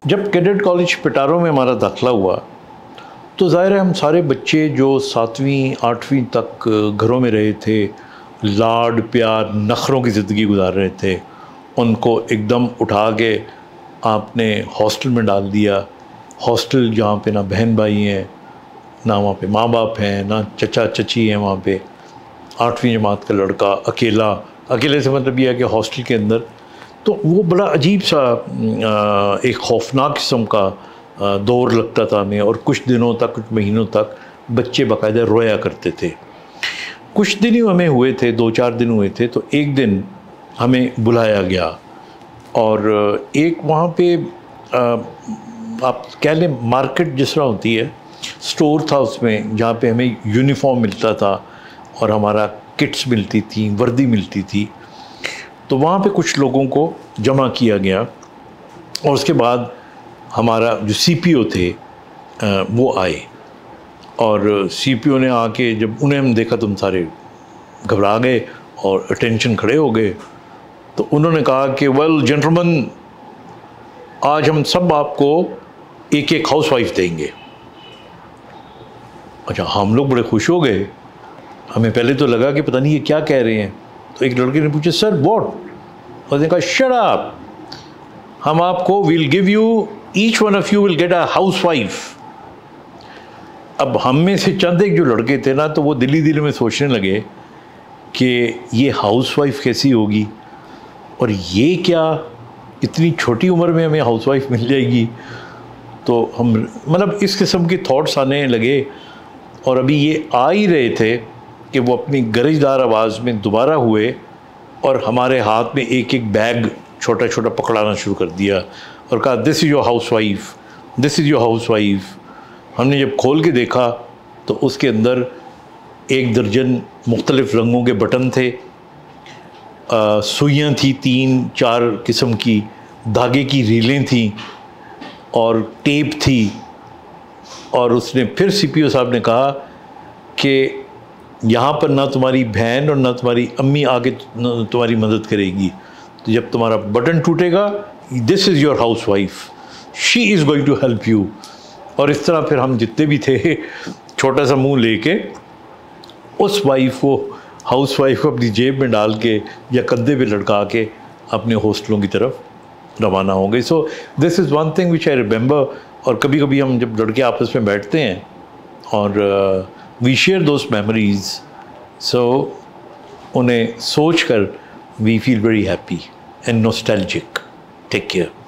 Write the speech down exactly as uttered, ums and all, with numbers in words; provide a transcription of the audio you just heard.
जब cadet college Petaro में हमारा दाखिला हुआ तो ज़ाहिर है हम सारे बच्चे जो सातवीं आठवीं तक घरों में रहे थे, लाड प्यार नखरों की ज़िंदगी गुजार रहे थे, उनको एकदम उठा के आपने हॉस्टल में डाल दिया। हॉस्टल जहाँ पे ना बहन भाई हैं, ना वहाँ पे माँ बाप हैं, ना चचा चची हैं वहाँ पे। आठवीं जमात का लड़का अकेला, अकेले से मतलब यह है कि हॉस्टल के अंदर, तो वो बड़ा अजीब सा एक खौफनाक किस्म का दौर लगता था हमें। और कुछ दिनों तक, कुछ महीनों तक बच्चे बाकायदा रोया करते थे। कुछ दिन ही हमें हुए थे, दो चार दिन हुए थे, तो एक दिन हमें बुलाया गया और एक वहाँ पे आप कह लें मार्केट जिस तरह होती है, स्टोर था उसमें, जहाँ पे हमें यूनिफॉर्म मिलता था और हमारा किट्स मिलती थी, वर्दी मिलती थी। तो वहाँ पे कुछ लोगों को जमा किया गया और उसके बाद हमारा जो सीपीओ थे वो आए और सीपीओ ने आके जब उन्हें हम देखा तो हम सारे घबरा गए और अटेंशन खड़े हो गए। तो उन्होंने कहा कि वेल जेंटलमैन, आज हम सब आपको एक एक हाउसवाइफ देंगे। अच्छा, हम लोग बड़े खुश हो गए। हमें पहले तो लगा कि पता नहीं ये क्या कह रहे हैं। तो एक लड़के ने पूछा, सर व्हाट? उसने कहा, शट अप, हम आपको will give you, each one of you will get a housewife. अब हम में से चंद एक जो लड़के थे ना, तो वो दिल्ली दिल्ली में सोचने लगे कि ये हाउसवाइफ कैसी होगी और ये क्या, इतनी छोटी उम्र में हमें हाउसवाइफ मिल जाएगी। तो हम मतलब इस किस्म के थॉट्स आने लगे और अभी ये आ ही रहे थे कि वो अपनी गरजदार आवाज़ में दोबारा हुए और हमारे हाथ में एक एक बैग छोटा छोटा पकड़ाना शुरू कर दिया और कहा, this is your housewife, this is your housewife. हमने जब खोल के देखा तो उसके अंदर एक दर्जन मुख्तलिफ़ रंगों के बटन थे, सुइयाँ थी तीन चार किस्म की, धागे की रीलें थीं और टेप थी। और उसने फिर सीपीओ साहब ने कहा कि यहाँ पर ना तुम्हारी बहन और ना तुम्हारी अम्मी आके तुम्हारी मदद करेगी, तो जब तुम्हारा बटन टूटेगा, this is your housewife, she is going to help you. और इस तरह फिर हम जितने भी थे छोटा सा मुंह लेके उस वाइफ को, हाउस वाइफ को अपनी जेब में डाल के या कंधे पे लटका के अपने हॉस्टलों की तरफ रवाना हो गए। So this is one thing which I remember. और कभी कभी हम जब लड़के आपस में बैठते हैं और we share those memories, so उन्हें सोच कर we feel very happy and nostalgic. Take care.